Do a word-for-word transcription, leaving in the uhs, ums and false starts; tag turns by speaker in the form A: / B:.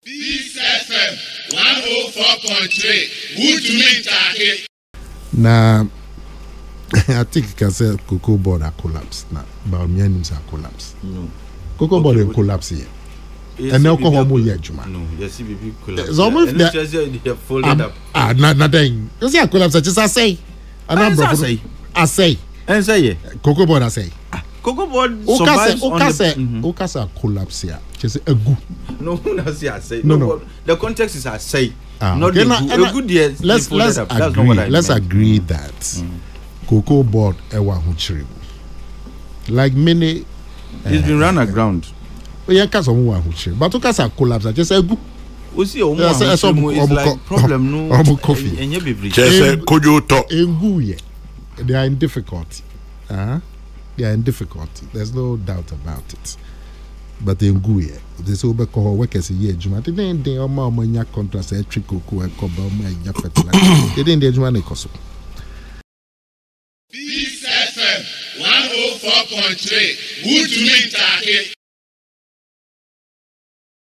A: Peace F M one oh four point three. Good to meet you.
B: Na Atik can say COCOBOD are collapsed now. But Mianis are collapsed. No. COCOBOD okay, collapse here. And now come home here, Juma. No, yes, we be collapse. It's almost there. They folded up. Ah, nothing. You see a collapse. Just I say. I say. I say. I say. COCOBOD I say.
C: COCOBOD
B: survives on the... Okasa collapse here. Just a good.
C: No, no, say I say.
B: No, no.
C: The context is I say.
B: Ah,
C: not
B: okay,
C: the
B: na,
C: good. A good year.
B: Let's let's
C: agree.
B: That's not what I let's meant. agree that mm. COCOBOD ewa huchiri. Like many,
C: it's uh, been run aground.
B: We are cast on one huchiri, but Okasa collapse. Just a good.
C: We see omo is like problem no.
B: Omo coffee.
C: Enye beverage.
D: Just say kojo talk.
B: Enguye. They are in difficulty. Uh huh. They are in difficulty. There's no doubt about it. But in Guye, they say over call workers a year. Juma, they didn't they oma omonya contrast electric cocoa and cobble my fertilizer. They didn't they Juma nekoso.
A: Peace F M one oh four point three. Good to meet you.